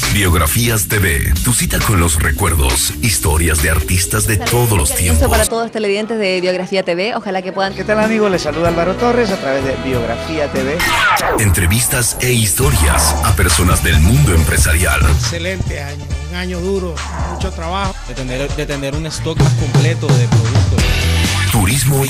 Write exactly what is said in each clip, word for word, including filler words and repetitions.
Biografías T V, tu cita con los recuerdos, historias de artistas de todos los tiempos. Para todos los televidentes de Biografía T V, ojalá que puedan... ¿Qué tal, amigos? Les saluda Álvaro Torres a través de Biografía T V. Entrevistas e historias a personas del mundo empresarial. Excelente año, un año duro, mucho trabajo. De tener, de tener un stock más completo de productos. Turismo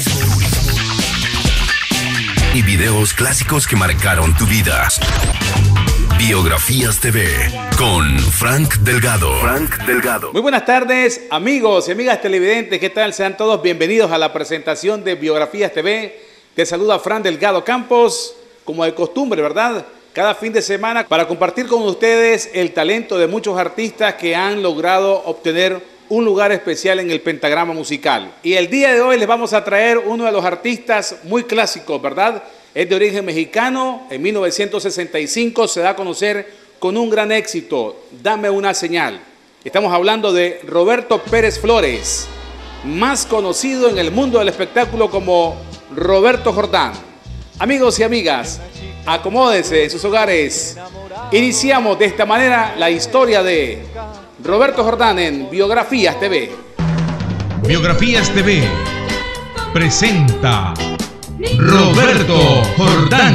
y videos clásicos que marcaron tu vida. Biografías T V con Frank Delgado. Frank Delgado. Muy buenas tardes, amigos y amigas televidentes. ¿Qué tal? Sean todos bienvenidos a la presentación de Biografías T V. Te saluda Frank Delgado Campos, como de costumbre, ¿verdad? Cada fin de semana para compartir con ustedes el talento de muchos artistas que han logrado obtener un lugar especial en el pentagrama musical. Y el día de hoy les vamos a traer uno de los artistas muy clásicos, ¿verdad? Es de origen mexicano, en mil novecientos sesenta y cinco se da a conocer con un gran éxito, Dame una señal. Estamos hablando de Roberto Pérez Flores, más conocido en el mundo del espectáculo como Roberto Jordán. Amigos y amigas, acomódense en sus hogares. Iniciamos de esta manera la historia de Roberto Jordán en Biografías T V. Biografías T V presenta Roberto Jordán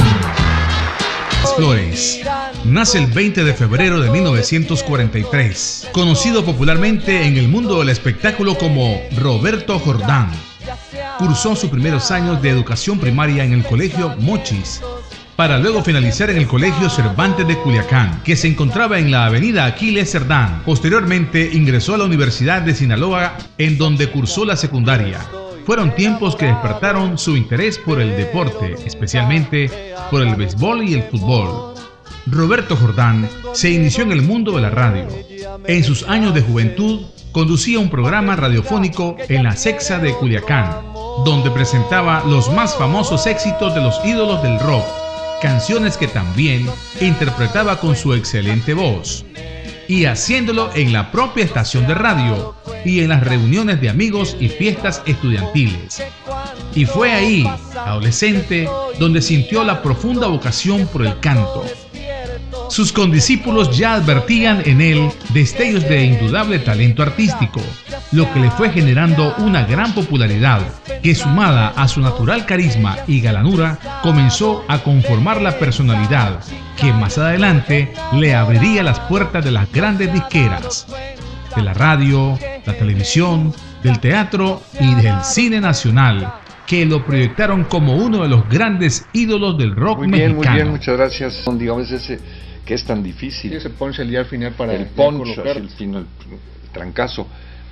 Flores. Nace el veinte de febrero de mil novecientos cuarenta y tres, conocido popularmente en el mundo del espectáculo como Roberto Jordán. Cursó sus primeros años de educación primaria en el colegio Mochis, para luego finalizar en el Colegio Cervantes de Culiacán, que se encontraba en la avenida Aquiles Cerdán. Posteriormente ingresó a la Universidad de Sinaloa, en donde cursó la secundaria. Fueron tiempos que despertaron su interés por el deporte, especialmente por el béisbol y el fútbol. Roberto Jordán se inició en el mundo de la radio. En sus años de juventud, conducía un programa radiofónico en la Sexa de Culiacán, donde presentaba los más famosos éxitos de los ídolos del rock, canciones que también interpretaba con su excelente voz, y haciéndolo en la propia estación de radio y en las reuniones de amigos y fiestas estudiantiles. Y fue ahí, adolescente, donde sintió la profunda vocación por el canto. Sus condiscípulos ya advertían en él destellos de indudable talento artístico, lo que le fue generando una gran popularidad, que sumada a su natural carisma y galanura, comenzó a conformar la personalidad que más adelante le abriría las puertas de las grandes disqueras, de la radio, la televisión, del teatro y del cine nacional, que lo proyectaron como uno de los grandes ídolos del rock muy bien, mexicano. Muy bien, muchas gracias. Digamos ese que es tan difícil. Sí, ese punch el día al final para el punch, así el final, el trancazo.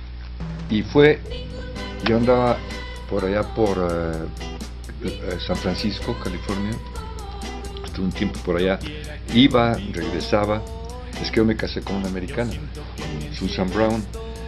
Y fue, yo andaba por allá por uh, San Francisco, California. Estuve un tiempo por allá. Iba, regresaba. Es que yo me casé con una americana, Susan Brown,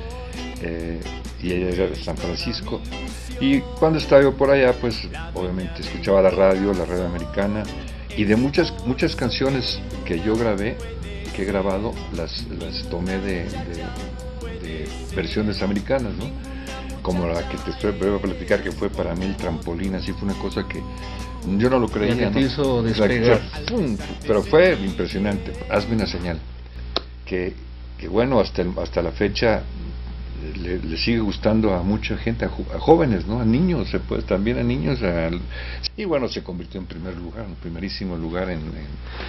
eh, y ella era de San Francisco. Y cuando estaba yo por allá, pues obviamente escuchaba la radio, la radio americana, y de muchas muchas canciones que yo grabé, que he grabado, las, las tomé de, de, de versiones americanas, ¿no? Como la que te estoy voy a platicar, que fue para mí el trampolín, así fue una cosa que yo no lo creía, que te ¿no? hizo despegar. ¡Pum! Pero fue impresionante. Hazme una señal. Que, que bueno, hasta, el, hasta la fecha le, le sigue gustando a mucha gente, a, a jóvenes, ¿no? A niños, se puede, también a niños. A, y bueno, se convirtió en primer lugar, en primerísimo lugar. En, en,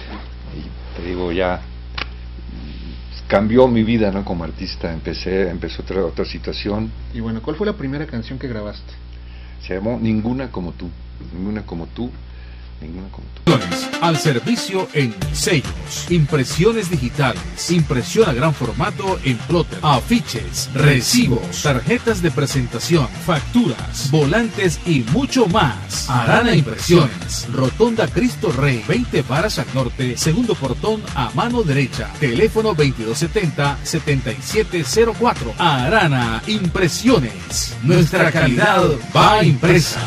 y te digo, ya cambió mi vida, ¿no? Como artista, empecé, empezó otra, otra situación. Y bueno, ¿cuál fue la primera canción que grabaste? Se llamó Ninguna como tú, Ninguna como tú. Ninguna como tú. Al servicio en sellos, impresiones digitales, impresión a gran formato en plotter, afiches, recibos, tarjetas de presentación, facturas, volantes y mucho más. Arana Impresiones, Rotonda Cristo Rey, veinte varas al norte, segundo portón a mano derecha, teléfono veintidós setenta, setenta y siete cero cuatro. Arana Impresiones, nuestra calidad va impresa.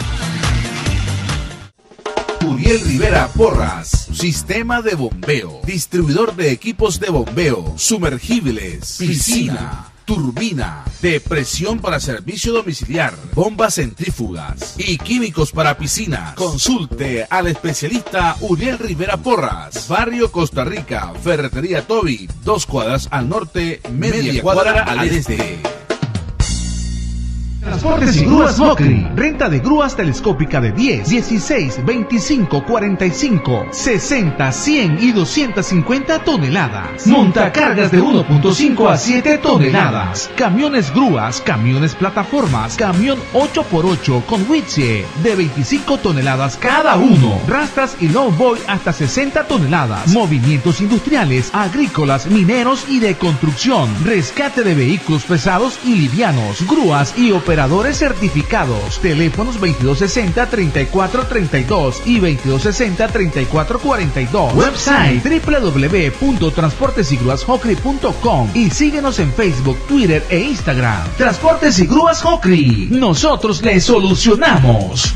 Uriel Rivera Porras, sistema de bombeo, distribuidor de equipos de bombeo, sumergibles, piscina, turbina de presión para servicio domiciliar, bombas centrífugas y químicos para piscinas. Consulte al especialista Uriel Rivera Porras, Barrio Costa Rica, Ferretería Toby, dos cuadras al norte, media, media cuadra, cuadra al este. este. Transportes y Grúas Mocri. Renta de grúas telescópica de diez, dieciséis, veinticinco, cuarenta y cinco, sesenta, cien y doscientas cincuenta toneladas. Montacargas de uno punto cinco a siete toneladas. Camiones grúas, camiones plataformas, camión ocho por ocho con Witzie de veinticinco toneladas cada uno. Rastras y lowboy hasta sesenta toneladas. Movimientos industriales, agrícolas, mineros y de construcción. Rescate de vehículos pesados y livianos. Grúas y operaciones. Operadores certificados. Teléfonos veintidós sesenta, treinta y cuatro treinta y dos y veintidós sesenta, treinta y cuatro cuarenta y dos. Website doble u doble u doble u punto transportes y grúas jocri punto com y síguenos en Facebook, Twitter e Instagram. Transportes y Grúas Jocri. Nosotros les solucionamos.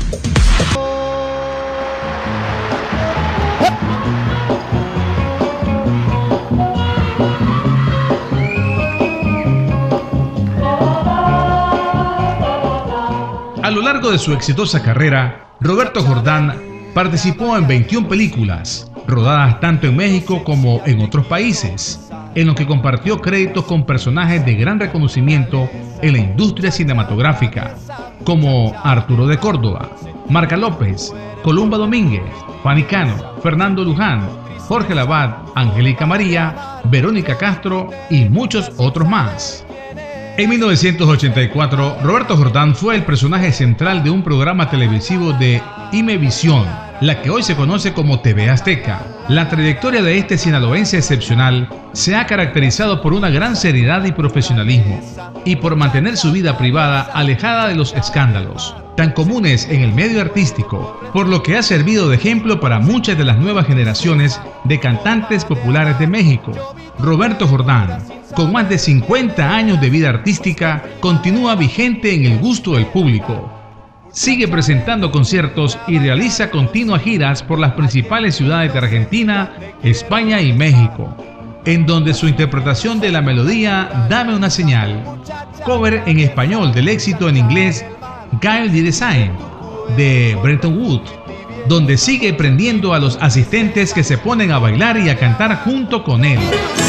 A lo largo de su exitosa carrera, Roberto Jordán participó en veintiuna películas, rodadas tanto en México como en otros países, en los que compartió créditos con personajes de gran reconocimiento en la industria cinematográfica, como Arturo de Córdoba, Marca López, Columba Domínguez, Fanny Cano, Fernando Luján, Jorge Lavat, Angélica María, Verónica Castro y muchos otros más. En mil novecientos ochenta y cuatro, Roberto Jordán fue el personaje central de un programa televisivo de Imevisión, la que hoy se conoce como T V Azteca. La trayectoria de este sinaloense excepcional se ha caracterizado por una gran seriedad y profesionalismo, y por mantener su vida privada alejada de los escándalos tan comunes en el medio artístico, por lo que ha servido de ejemplo para muchas de las nuevas generaciones de cantantes populares de México. Roberto Jordán, con más de cincuenta años de vida artística, continúa vigente en el gusto del público. Sigue presentando conciertos y realiza continuas giras por las principales ciudades de Argentina, España y México, en donde su interpretación de la melodía Dame una señal, cover en español del éxito en inglés Guy the Design de Brenton Wood, donde sigue prendiendo a los asistentes que se ponen a bailar y a cantar junto con él.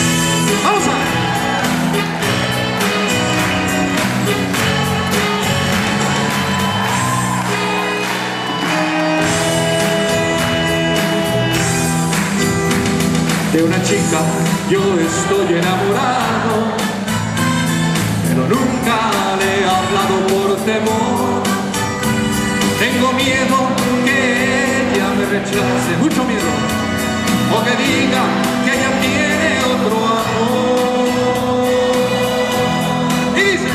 De una chica yo estoy enamorado, pero nunca le he hablado por temor. Tengo miedo que ella me rechace, mucho miedo, o que diga que ella tiene otro amor. Y dice,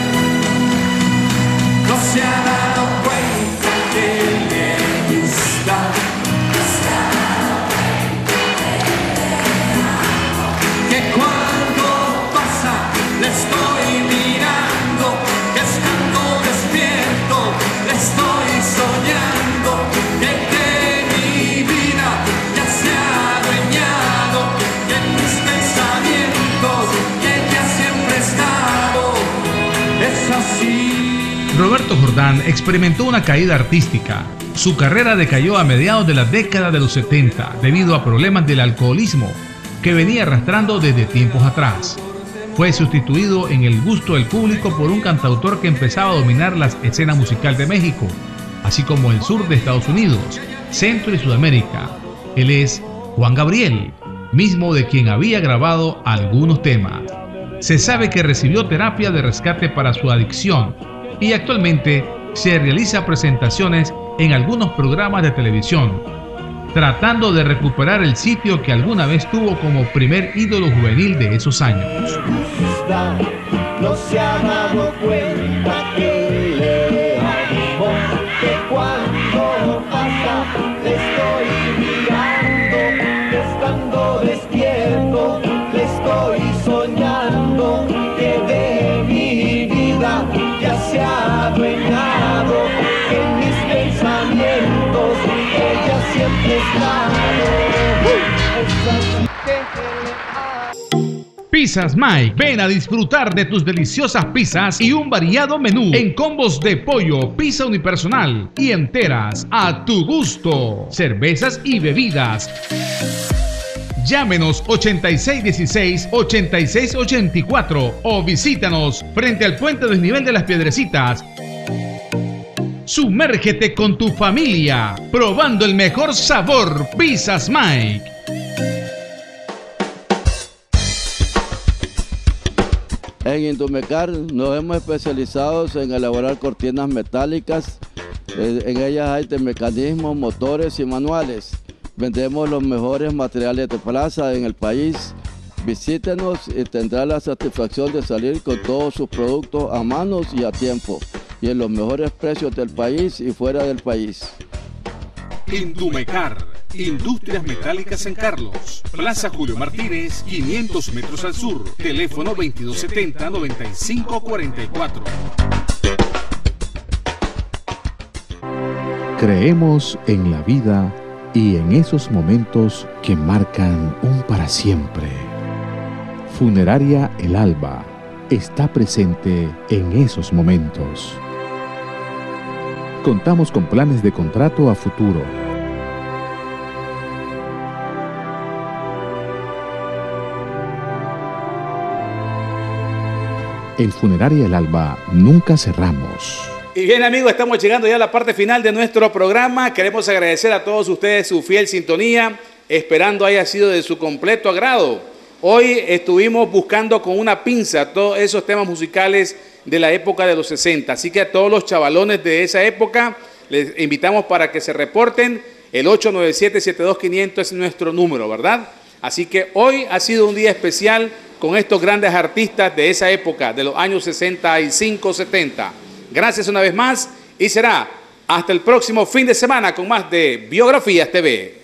no se ha dado cuenta que le gusta. Roberto Jordán experimentó una caída artística. Su carrera decayó a mediados de la década de los setenta debido a problemas del alcoholismo que venía arrastrando desde tiempos atrás. Fue sustituido en el gusto del público por un cantautor que empezaba a dominar la escena musical de México, así como el sur de Estados Unidos, Centro y Sudamérica. Él es Juan Gabriel, mismo de quien había grabado algunos temas. Se sabe que recibió terapia de rescate para su adicción y actualmente se realiza presentaciones en algunos programas de televisión, tratando de recuperar el sitio que alguna vez tuvo como primer ídolo juvenil de esos años. No se ha dado cuenta que le amo, que cuando pasa le estoy mirando, estando despierto, le estoy soñando, que de mi vida ya se ha adueñado, en mis pensamientos ella siempre está. Pizzas Mike. Ven a disfrutar de tus deliciosas pizzas y un variado menú en combos de pollo, pizza unipersonal y enteras a tu gusto. Cervezas y bebidas. Llámenos ochenta y seis dieciséis, ochenta y seis ochenta y cuatro o visítanos frente al puente desnivel de las Piedrecitas. Sumérgete con tu familia, probando el mejor sabor. Pizzas Mike. En Indumecar nos hemos especializado en elaborar cortinas metálicas. En ellas hay de mecanismos, motores y manuales. Vendemos los mejores materiales de plaza en el país. Visítenos y tendrá la satisfacción de salir con todos sus productos a manos y a tiempo, y en los mejores precios del país y fuera del país. Indumecar, Industrias Metálicas en Carlos, Plaza Julio Martínez, quinientos metros al sur, teléfono veintidós setenta, noventa y cinco cuarenta y cuatro. Creemos en la vida y en esos momentos que marcan un para siempre. Funeraria El Alba está presente en esos momentos. Contamos con planes de contrato a futuro. En Funeraria El Alba nunca cerramos. Y bien, amigos, estamos llegando ya a la parte final de nuestro programa. Queremos agradecer a todos ustedes su fiel sintonía, esperando haya sido de su completo agrado. Hoy estuvimos buscando con una pinza todos esos temas musicales de la época de los sesenta. Así que a todos los chavalones de esa época les invitamos para que se reporten. El ocho nueve siete, siete dos cinco cero es nuestro número, ¿verdad? Así que hoy ha sido un día especial con estos grandes artistas de esa época, de los años sesenta y cinco, setenta. Gracias una vez más y será hasta el próximo fin de semana con más de Biografías T V.